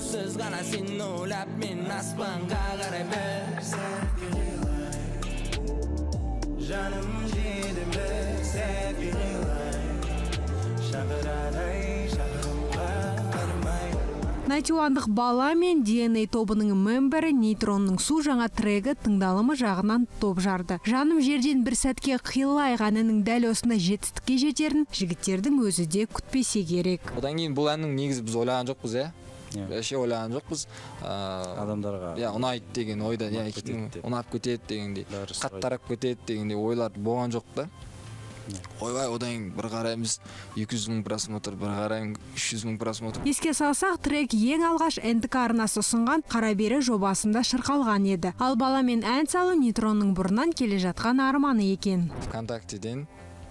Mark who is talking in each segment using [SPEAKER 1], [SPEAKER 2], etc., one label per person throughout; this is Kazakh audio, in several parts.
[SPEAKER 1] Onsuz gana seni oylap men aspanga qaray bersem Canım jedimde sevgilim Şaqıraday şaqırımға qarmay
[SPEAKER 2] Найтиуандық бала мен DNA тобының мембері Нейтронның су жаңа трегі тыңдалымы жағынан топ жарды. Жаным жерден бір сәтке қиылайған әннің дәл осында жетістікке жетерін жігіттердің өзі де күтпесе керек.
[SPEAKER 3] Одан кейін бұл әннің негізі біз ойлаған жоқпыз, Вообще ойлаған жоқпыз.
[SPEAKER 4] Адамдарға
[SPEAKER 3] ұнайды деген ойда, ұнап кетеді дегендей, қаттарап кетеді дегендей ойлар болған жоқ та. Ойбай, одан бір қараймыз 200.000 просмотр, бір қараймыз 300.000 просмотр.
[SPEAKER 2] Еске салсақ, трек ең алғаш НТК арнасы ұсынған Қарабері жобасында шырқалған еді. Ал баламен ән салу Нейтронның бұрыннан келе жатқан арманы екен.
[SPEAKER 3] ВКонтактеден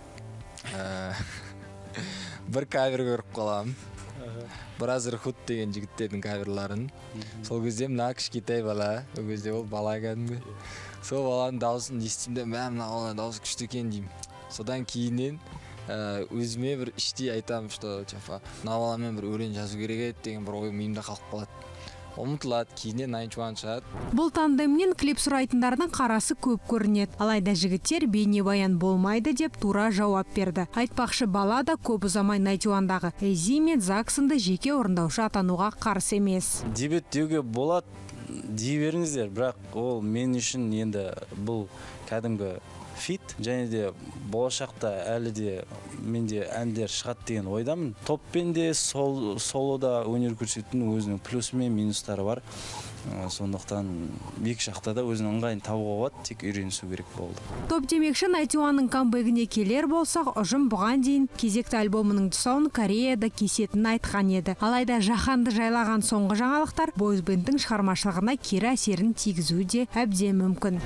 [SPEAKER 3] бір кавер көріп қалам. Бразер Худ деген жігіттердің каверларын. Сол кезде мына кішкентай бала, ол кезде ол бала кәдімгі. Сол баланың дауысын естимде, мына бала дауысы күшті екен деймін. Содан кейіннен өзіме бір іштей айтамын, что мына баламен бір өлең жазу керек еді деген бір ой миымда қалып қалады. Ұмытылады, кейіннен Найнчуан шығады.
[SPEAKER 2] Бұл тандемнен клип сұрайтындардың қарасы көп көрінеді. Алайда жігіттер бейнебаян болмайды деп тура жауап берді. Айтпақшы, бала да көп ұзамай Найтиуандағы Эзи мен Зак сынды жеке орындаушы атануға қарсы емес.
[SPEAKER 4] Дебют деуге болады, дей беріңіздер, бірақ ол мен үшін енді бұл кәдімгі фит, және де болашақта әлі де менде әндер шығады деген ойдамын. Топпен де солода өнер көрсетудің өзінің плюсы мен минустары бар. Сондықтан екі жақта да өзінің ыңғайын табуға болады, тек үйренісу керек болды.
[SPEAKER 2] Топ демекші Найтиуанның камбэгіне келер болсақ, ұжым бұған дейін кезекті альбомының тұсауын Кореяда кесетінін айтқан еді. Алайда жаһанды жайлаған соңғы жаңалықтар бойзбендтің шығармашылығына кері әсерін тигізуі де әбден мүмкін.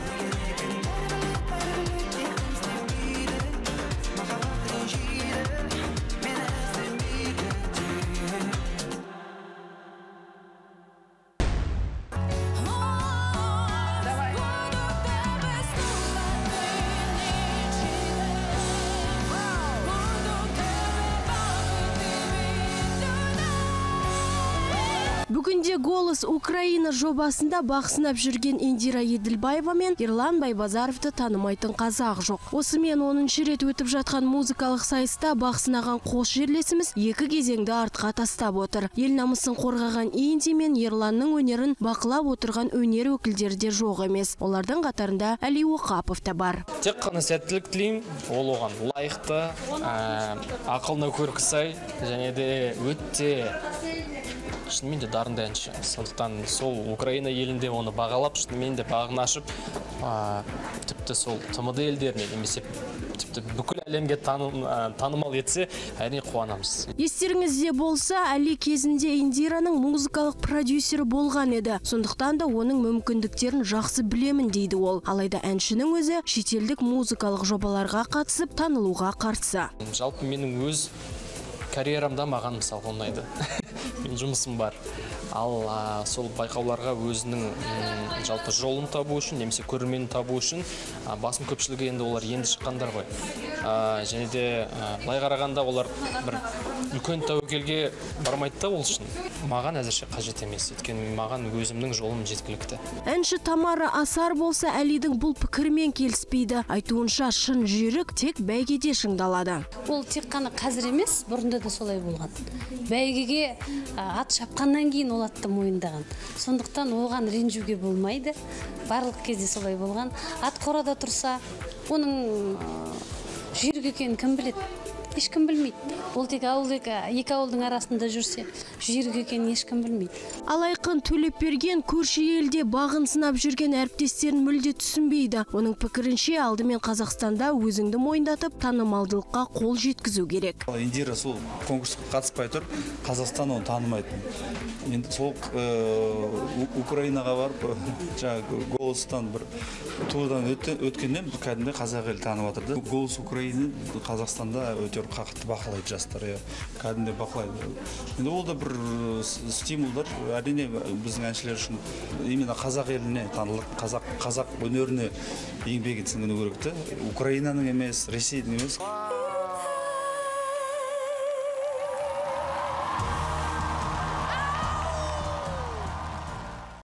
[SPEAKER 5] Бүгінде «Голос Украина» жобасында бақсынап жүрген Индира Еділбаева мен Ерлан Байбазаровты танымайтын қазақ жоқ. Осымен 10-ші рет өтіп жатқан музыкалық сайыста бақсынаған қос жерлесіміз екі кезеңді артқа тастап отыр. Ел намысын қорғаған Инди мен Ерланның өнерін бақылап отырған өнер өкілдері де жоқ емес. Олардың қатарында Әли Оқапов та бар.
[SPEAKER 6] Тек қана сәттілік тілеймін, ол оған лайықты, ақылына көркі сай, және де өтте шынымен де дарынды әнші. Сондықтан сол Украина елінде оны бағалап, шынымен де бағын ашып, тіпті сол ТМД елдеріне немесе тіпті бүкіл әлемге танымал етсе, әрине қуанамыз.
[SPEAKER 5] Естеріңізде болса, Әли кезінде Индираның музыкалық продюсері болған еді. Сондықтан да оның мүмкіндіктерін жақсы білемін дейді ол. Алайда әншінің өзі шетелдік музыкалық жобаларға қатысып танылуға қарсы.
[SPEAKER 6] Жалпы менің өз карьерамда маған мысалға ұнайды. Мен жұмысым бар. Ал сол байқауларға өзінің жалпы жолын табу үшін, немесе көрерменін табу үшін басым көпшілігі енді олар енді шыққандар ғой. Және де былай қарағанда олар бір үлкен тәуекелге бармайды да ол үшін. Маған әзірше қажет емес, өйткені маған өзімнің жолым жеткілікті.
[SPEAKER 5] Әнші Тамара Асар болса Әлидің бұл пікірмен келіспейді. Айтуынша шын жүйрік тек бәйгеде шыңдалады.
[SPEAKER 7] Ол тек қана қазір емес, бұрында да солай болған. Бәйгеге ат шапқаннан кейін ол атты мойындаған. Сондықтан оған ренжуге болмайды. Барлық кезде солай болған. Ат қорада тұрса, оның жүйрік екенін кім біледі? Ешкім білмейді. Ол тек екі ауылдың арасында жүрсе, жүйрік екенін ешкім білмейді.
[SPEAKER 5] Алайқын Төлепберген көрші елде бағын сынап жүрген әріптестерін мүлде түсінбейді. Оның пікірінше алдымен Қазақстанда өзіңді мойындатып, танымалдылыққа қол жеткізу керек.
[SPEAKER 8] Индира сол конкурсқа қатыспай тұр, Қазақстан оны танымайды. Енді сол Украинаға барып, Голостан бір турдан өткеннен кәдімгі қазақ елі танып жатырды. Голос Украины Қазақстанда өте қақытты бақылайды жастар, кәдімгі бақылайды. Енді ол да бір стимулдар, әрине біздің әншілер үшін именно қазақ еліне танылып, қазақ өнеріне еңбек етсін керекті. Украинаның емес, Ресейдің емес.